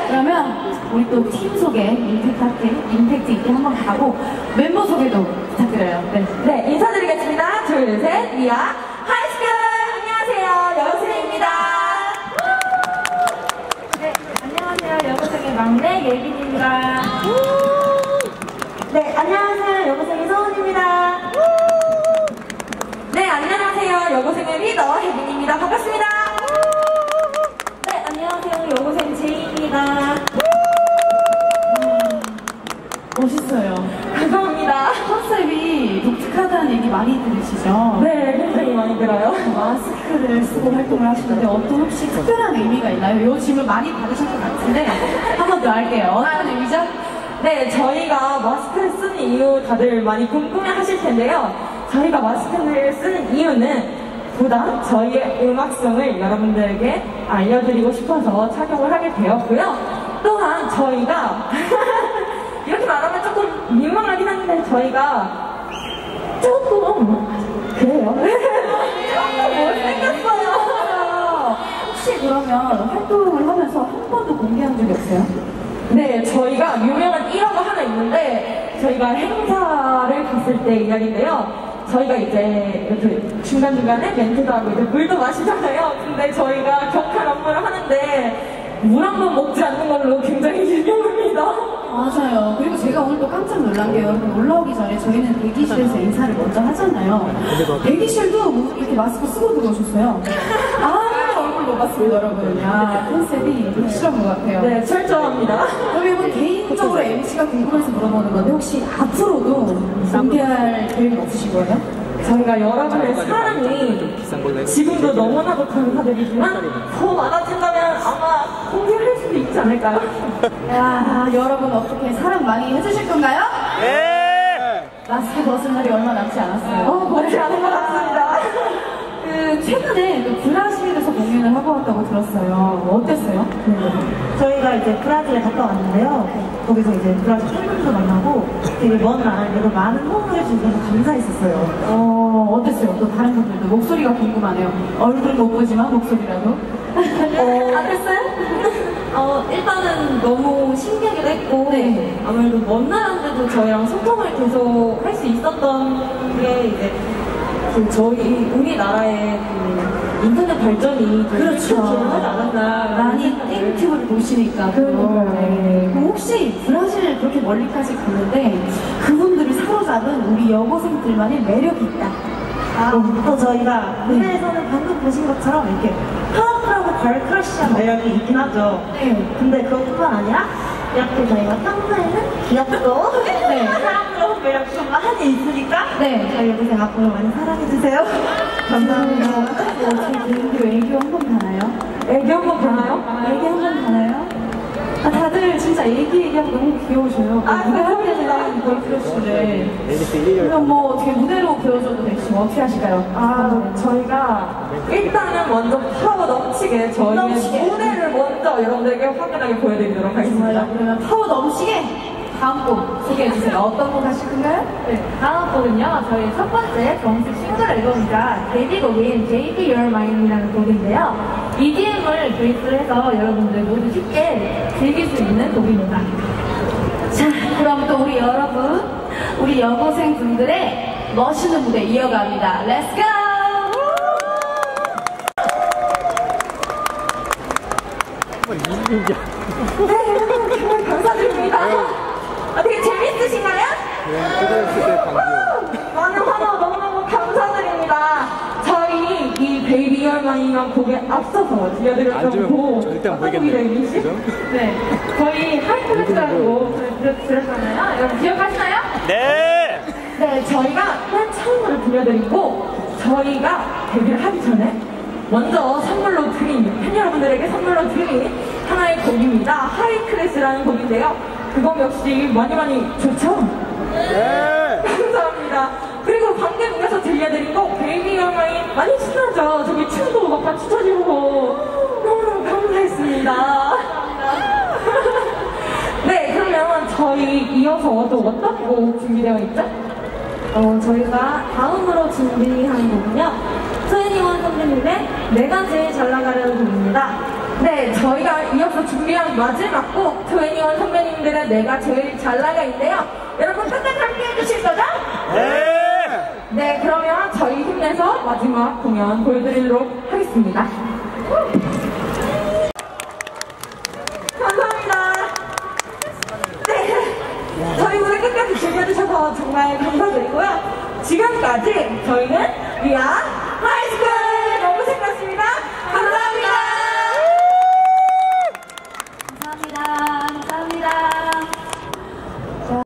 그러면 우리 또 팀 소개 임팩트 있게 한번 가고 멤버 소개도 부탁드려요. 네, 네, 인사드리겠습니다. 둘, 셋, 미아 하이스쿨! 안녕하세요, 여고생입니다. 네, 안녕하세요. 여고생의 막내 예빈입니다. 네, 안녕하세요. 여고생의 서은입니다. 네, 안녕하세요. 여고생의 리더 혜빈입니다. 반갑습니다. 네, 안녕하세요. 여고생 제이입니다. 멋있어요. 감사합니다. 컨셉이 독특하다는 얘기 많이 들으시죠? 네, 굉장히 많이 들어요. 마스크를 쓰고 활동을 하시는데 어떤 혹시 특별한 의미가 있나요? 이 질문 많이 받으실 것 같은데 한 번 더 할게요. 어떤 의미죠? 네, 저희가 마스크를 쓰는 이유 다들 많이 궁금해 하실 텐데요. 저희가 마스크를 쓰는 이유는 보다 저희의 음악성을 여러분들에게 알려드리고 싶어서 착용을 하게 되었고요. 또한 저희가 이렇게 말하면 조금 민망하긴 한데 저희가 조금 그래요. 조금 못생겼어요. 혹시 그러면 활동을 하면서 한 번도 공개한 적이 없어요? 네, 저희가 유명한 1화가 하나 있는데 저희가 행사를 갔을 때 이야기인데요. 저희가 이제 이렇게 중간중간에 멘트도 하고 이제 물도 마시잖아요. 근데 저희가 격한 안무를 하는데 물 한 번 먹지 않는 걸로 굉장히 유명합니다. 맞아요. 그리고 제가 오늘 또 깜짝 놀란 게 여러분 올라오기 전에 저희는 대기실에서 인사를 먼저 하잖아요. 대기실도 이렇게 마스크 쓰고 들어오셨어요. 얼굴 녹았습니다, 여러분. 야, 컨셉이 확실한 것 같아요. 네, 철저합니다. 그럼 이번 개인적으로 MC가 궁금해서 물어보는 건데 혹시 앞으로도 공개할 계획 없으신 거예요? 저희가 여러분의 사랑이 지금도 너무나도 감사드리지만 더 많아진다면 아마 공개할 수도 있지 않을까요? 야, 여러분 어떻게 사랑 많이 해주실 건가요? 네! 마스크 벗을 날이 얼마 남지 않았어요. 머리 하는 것 같습니다. 최근에 브라질에서 공연을 하고 왔다고 들었어요. 어땠어요? 저희가 이제 브라질에 갔다 왔는데요. 거기서 이제 브라질 팬분도 만나고 되게 먼 나라에도 많은 호응을 해주셔서 감사했었어요. 어땠어요? 또 다른 분들도 목소리가 궁금하네요. 얼굴 못 보지만 목소리라도. 어땠어요? 일단은 너무 신기하기도 했고, 네. 아무래도 먼 나라인데도 저희랑 소통을 계속 할 수 있었던 게 이제 우리나라의 인터넷 발전이 그렇죠. 기여하지 않았나. 많이 땡튜브를 보시니까. 네. 그럼 혹시 브라질 그렇게 멀리까지 갔는데 그분들을 사로잡은 우리 여고생들만의 매력이 있다. 또 저희가 무대에서는 방금 보신 것처럼 이렇게 파워풀하고 걸크러쉬한 매력이 있긴 하죠. 네. 근데 그것뿐만 아니라 이렇게 저희가 평소에는 귀엽고 사랑스러운 매력이 좀 많이 있으니까 네. 저희 여고생 앞으로 많이 사랑해주세요. 감사합니다. 제 개인기로 애교 한 번 가나요? 애교 한번 보나요? 애기 한 번 가나요? 다들 진짜 얘기하고 너무 귀여우셔요. 무대 할 때는 걸크러쉬를. 그럼 뭐 어떻게 무대로 보여줘도 되시면 어떻게 하실까요? 저희가 일단은 먼저 파워 넘치게 저희의 무대를 먼저 여러분들에게 화끈하게 보여드리도록 하겠습니다. 그러면 파워 넘치게 다음 곡 소개해주세요. 어떤 곡 하실 건가요? 네, 다음 곡은요, 저희 첫 번째 정식 싱글 앨범이자 데뷔곡인 JB Your Mine이라는 곡인데요. EDM을 베이스로 해서 여러분들 모두 쉽게 즐길 수 있는 곡입니다. 자, 그럼 또 우리 여러분, 우리 여고생 분들의 멋있는 무대 이어갑니다. Let's go! 네, 여러분 정말 감사드립니다. 되게 재밌으신가요? 많은 환호 너무너무 감사드립니다. 저희 이 베이비 얼마이란 곡에 앞서서 들려드렸던 곡 절대 안 어떤 곡이래요, 유민 씨? 네, 저희 하이클래스라는 곡 들었잖아요. 여러분 기억하시나요? 네! 네, 저희가 맨 처음으로 들려드린 곡 저희가 데뷔를 하기 전에 먼저 선물로 드린 팬 여러분들에게 선물로 드린 하나의 곡입니다. 하이클래스라는 곡인데요. 그곡 역시 많이 좋죠? 네! 감사합니다. 그리고 방금에서 들려드린 곡 베이비 얼마인 많이 신나죠? 저기 춤도 막 같이 춰지고 너무너무 감사했습니다. 네, 그러면 저희 이어서 또 어떤 곡 준비되어 있죠? 저희가 다음으로 준비한 곡은요, 2NE1 선배님의 내가 제일 잘 나가려는 곡입니다. 네, 저희가 이어서 준비한 마지막 곡 21 선배님들의 내가 제일 잘 나가인데요. 여러분 끝까지 함께 해주실 거죠? 네. 네, 그러면 저희 힘내서 마지막 공연 보여드리도록 하겠습니다. 감사합니다. 네, 저희 무대 끝까지 즐겨주셔서 정말 감사드리고요. 지금까지 저희는 리아